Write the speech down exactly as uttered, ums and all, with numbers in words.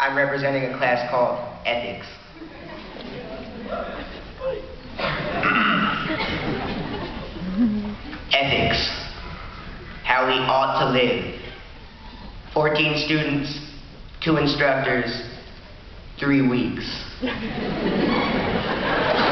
I'm representing a class called Ethics. Ethics. How we ought to live. fourteen students, two instructors, three weeks.